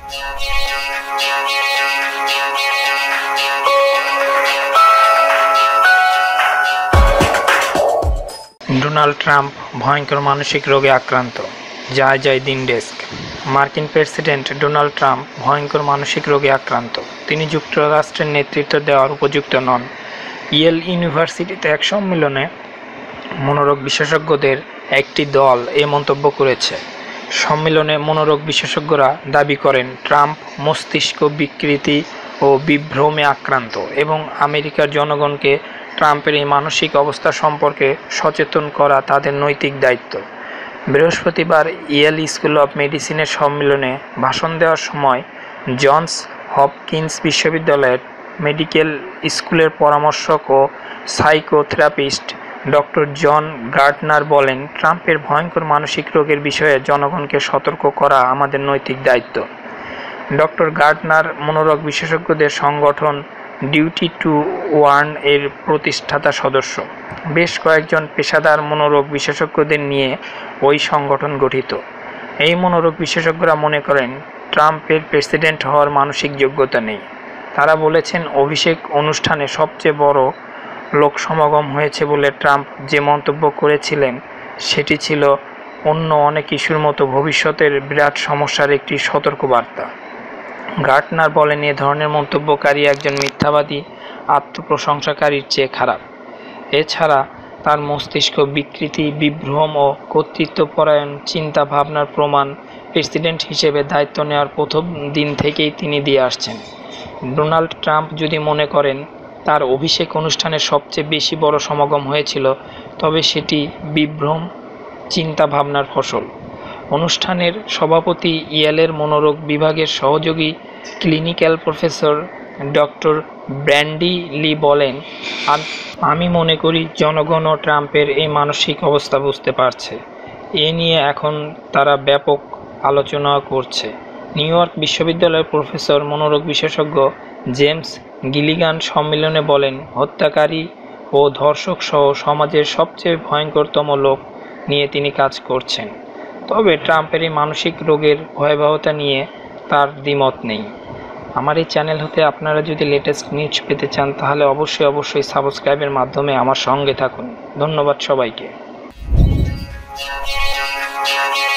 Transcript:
Donald Trump ভয়ঙ্কর মানসিক রোগে আক্রান্ত। জয় জয় দিন ডেস্ক। মার্কিন প্রেসিডেন্ট ডোনাল্ড ট্রাম্প ভয়ঙ্কর মানসিক রোগে আক্রান্ত। তিনি যুক্তরাষ্ট্রের নেতৃত্ব দেওয়ার উপযুক্ত নন। ইয়েল ইউনিভার্সিটিতে এক সম্মেলনে মনোরোগ বিশেষজ্ঞদের একটি দল এ মন্তব্য করেছে। সম্মেলনে মনোরোগ বিশেষজ্ঞরা দাবি করেন ট্রাম্প মস্তিষ্ক বিকৃতি ও বিভ্রমে আক্রান্ত এবং আমেরিকার জনগণকে ট্রাম্পের এই মানসিক অবস্থা সম্পর্কে সচেতন করা তাদের নৈতিক দায়িত্ব। বৃহস্পতিবার ইয়েল স্কুল অব মেডিসিনের সম্মেলনে ভাষণ দেওয়ার সময় জনস হপকিন্স বিশ্ববিদ্যালয়ের মেডিকেল স্কুলের পরামর্শক ও সাইকোথেরাপিস্ট ডক্টর জন গার্টনার বলেন, ট্রাম্পের ভয়ঙ্কর মানসিক রোগের বিষয়ে জনগণকে সতর্ক করা আমাদের নৈতিক দায়িত্ব। ডক্টর গার্টনার মনোরোগ বিশেষজ্ঞদের সংগঠন ডিউটি টু ওয়ার্ন এর প্রতিষ্ঠাতা সদস্য। বেশ কয়েকজন পেশাদার মনোরোগ বিশেষজ্ঞদের নিয়ে ওই সংগঠন গঠিত। এই মনোরোগ বিশেষজ্ঞরা মনে করেন ট্রাম্পের প্রেসিডেন্ট হওয়ার মানসিক যোগ্যতা নেই। তারা বলেছেন, অভিষেক অনুষ্ঠানে সবচেয়ে বড় লোক সমাগম হয়েছে বলে ট্রাম্প যে মন্তব্য করেছিলেন সেটি ছিল অন্য অনেক ইস্যুর মতো ভবিষ্যতের বিরাট সমস্যার একটি সতর্কবার্তা। গার্টনার বলেন, এ ধরনের মন্তব্যকারী একজন মিথ্যাবাদী আত্মপ্রশংসাকারীর চেয়ে খারাপ। এছাড়া তার মস্তিষ্ক বিকৃতি, বিভ্রম ও কর্তৃত্বপরায়ণ চিন্তা ভাবনার প্রমাণ প্রেসিডেন্ট হিসেবে দায়িত্ব নেওয়ার প্রথম দিন থেকেই তিনি দিয়ে আসছেন। ডোনাল্ড ট্রাম্প যদি মনে করেন তার অভিষেক অনুষ্ঠানে সবচেয়ে বেশি বড় সমাগম হয়েছিল, তবে সেটি বিভ্রম চিন্তা ভাবনার ফসল। অনুষ্ঠানের সভাপতি ইয়েলের মনোরোগ বিভাগের সহযোগী clinical professor doctor Brandy Lee বলেন, আমি মনে করি জনগণও ট্রাম্পের এই মানসিক অবস্থা বুঝতে পারছে। এ নিয়ে এখন তারা ব্যাপক আলোচনা করছে। নিউ ইয়র্ক বিশ্ববিদ্যালয়ের প্রফেসর মনোরোগ বিশেষজ্ঞ জেমস গিলিগান সম্মেলনে বলেন, হত্যাকারী ও ধর্ষক সহ সমাজের সবচেয়ে ভয়ঙ্করতম লোক নিয়ে তিনি কাজ করছেন। তবে ট্রাম্পের এই মানসিক রোগের ভয়াবহতা নিয়ে তার দ্বিমত নেই। আমার এই চ্যানেল হতে আপনারা যদি লেটেস্ট নিউজ পেতে চান তাহলে অবশ্যই সাবস্ক্রাইবের মাধ্যমে আমার সঙ্গে থাকুন। ধন্যবাদ সবাইকে।